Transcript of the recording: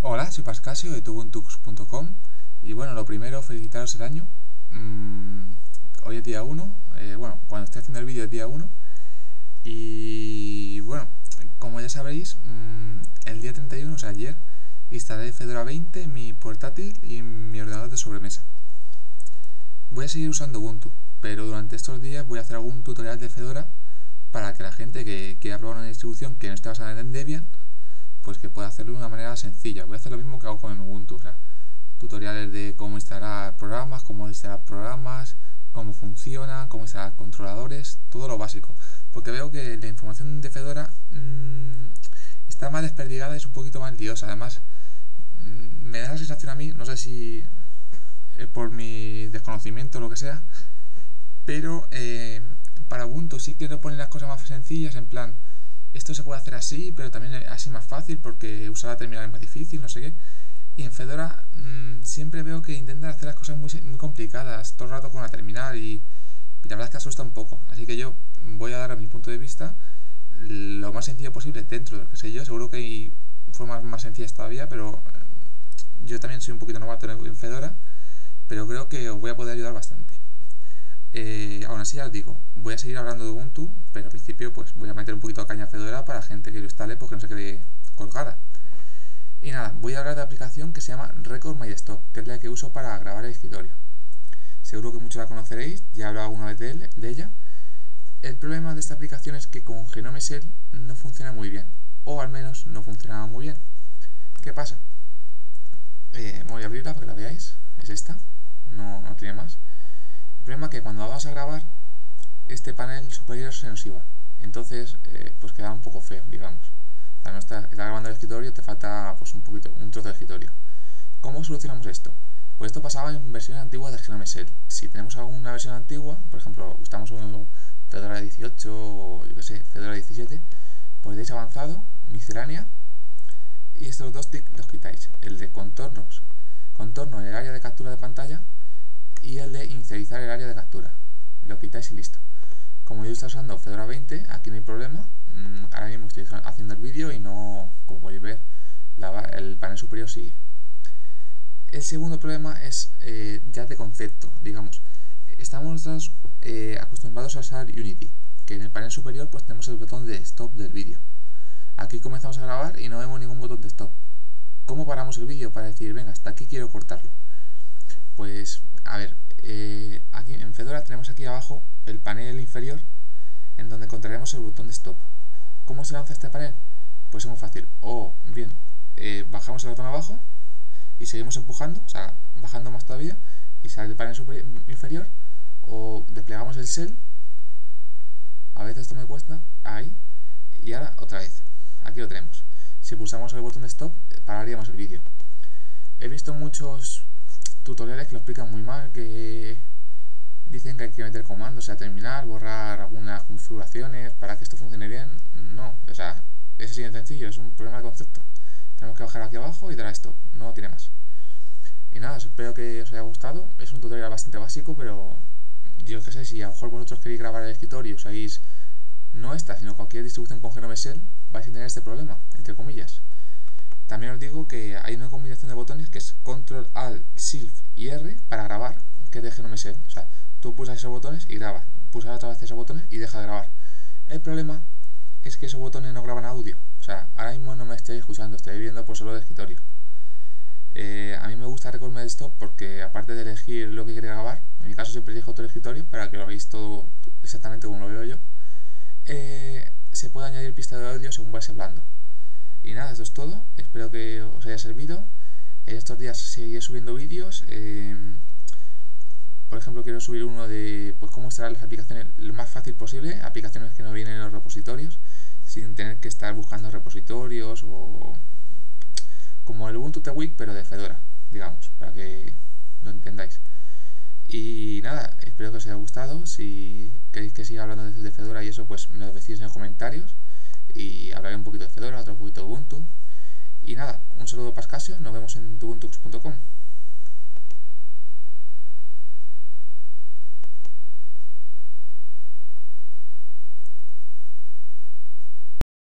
Hola, soy Pascasio de tubuntux.com y bueno, lo primero, felicitaros el año. Hoy es día 1, bueno, cuando esté haciendo el vídeo es día 1 y bueno, como ya sabréis, el día 31, o sea ayer, instalé Fedora 20 en mi portátil y en mi ordenador de sobremesa. Voy a seguir usando Ubuntu, pero durante estos días voy a hacer algún tutorial de Fedora para que la gente que quiera probar una distribución que no esté basada en Debian, pues que pueda hacerlo de una manera sencilla. Voy a hacer lo mismo que hago con el Ubuntu, o sea, tutoriales de cómo instalar programas, cómo funciona, cómo instalar controladores, todo lo básico. Porque veo que la información de Fedora está más desperdigada y es un poquito más liosa. Además, me da la sensación a mí, no sé si es por mi desconocimiento o lo que sea, pero para Ubuntu sí quiero poner las cosas más sencillas, en plan, esto se puede hacer así, pero también así más fácil porque usar la terminal es más difícil, no sé qué. Y en Fedora siempre veo que intentan hacer las cosas muy complicadas todo el rato con la terminal y la verdad es que asusta un poco. Así que yo voy a dar a mi punto de vista lo más sencillo posible dentro de lo que sé yo. Seguro que hay formas más sencillas todavía, pero yo también soy un poquito novato en Fedora, pero creo que os voy a poder ayudar bastante. Aún así ya os digo, voy a seguir hablando de Ubuntu, pero al principio pues voy a meter un poquito de caña a Fedora para gente que lo instale porque no se quede colgada. Y nada, voy a hablar de la aplicación que se llama Record My Desktop, que es la que uso para grabar el escritorio. Seguro que muchos la conoceréis, ya he hablado alguna vez de ella. El problema de esta aplicación es que con Gnome Shell no funciona muy bien, o al menos no funcionaba muy bien. ¿Qué pasa? Voy a abrirla para que la veáis, es esta, no tiene más. El problema es que cuando vamos a grabar, este panel superior se nos iba, entonces pues queda un poco feo, digamos. O sea, no está grabando el escritorio, te falta pues un trozo de escritorio. ¿Cómo solucionamos esto? Pues esto pasaba en versiones antiguas de Gnome Shell. Si tenemos alguna versión antigua, por ejemplo, estamos en Fedora 18 o yo que sé, Fedora 17, pues deis avanzado, miscelánea, y estos dos tics los quitáis. El de contorno en el área de captura de pantalla y el de inicializar el área de captura. Lo quitáis y listo. Como yo estoy usando Fedora 20, aquí no hay problema. Ahora mismo estoy haciendo el vídeo y no, como podéis ver, el panel superior sigue. El segundo problema es ya de concepto, digamos. Estamos nosotros acostumbrados a usar Unity, que en el panel superior pues tenemos el botón de stop del vídeo. Aquí comenzamos a grabar y no vemos ningún botón de stop. ¿Cómo paramos el vídeo para decir, venga, hasta aquí quiero cortarlo? Pues, a ver, aquí en Fedora tenemos aquí abajo el panel inferior en donde encontraremos el botón de stop. ¿Cómo se lanza este panel? Pues es muy fácil. O bien, bajamos el botón abajo y seguimos empujando, o sea, bajando más todavía y sale el panel inferior, o desplegamos el shell, a veces esto me cuesta, ahí, y ahora otra vez, aquí lo tenemos. Si pulsamos el botón de stop, pararíamos el vídeo. He visto muchos tutoriales que lo explican muy mal, que dicen que hay que meter comandos a terminar, borrar algunas configuraciones para que esto funcione bien. No, o sea, es así de sencillo, es un problema de concepto. Tenemos que bajar aquí abajo y dar a stop, no tiene más. Y nada, espero que os haya gustado. Es un tutorial bastante básico, pero yo que sé, si a lo mejor vosotros queréis grabar el escritorio y usáis no esta, sino cualquier distribución con Gnome Shell, vais a tener este problema, entre comillas. También os digo que hay una combinación de botones que es Control, Alt, Shift y R para grabar, que es de Gnome Shell. O sea, tú pulsas esos botones y grabas, pulsas otra vez esos botones y deja de grabar. El problema es que esos botones no graban audio. O sea, ahora mismo no me estáis escuchando, estoy viendo por solo de escritorio. A mí me gusta Record My Desktop porque aparte de elegir lo que queréis grabar, en mi caso siempre elijo todo el escritorio para que lo hagáis todo exactamente como lo veo yo, se puede añadir pista de audio según vais hablando. Y nada, esto es todo, espero que os haya servido. En estos días seguiré subiendo vídeos. Por ejemplo, quiero subir uno de pues, cómo instalar las aplicaciones lo más fácil posible, aplicaciones que no vienen en los repositorios, sin tener que estar buscando repositorios, o como el Ubuntu TWIC, pero de Fedora, digamos, para que lo entendáis. Y nada, espero que os haya gustado. Si queréis que siga hablando de Fedora y eso, pues me lo decís en los comentarios y hablaré un poquito de Fedora, otro poquito de Ubuntu. Y nada, un saludo Pascasio, nos vemos en tubuntux.com.